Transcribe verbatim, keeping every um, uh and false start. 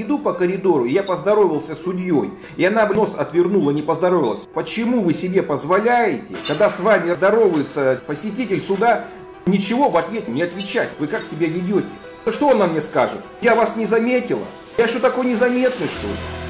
Иду по коридору, я поздоровался с судьей, и она нос отвернула, не поздоровалась. Почему вы себе позволяете, когда с вами здоровается посетитель суда, ничего в ответ не отвечать? Вы как себя ведете? Что она мне скажет? Я вас не заметила? Я что, такой незаметный, что ли?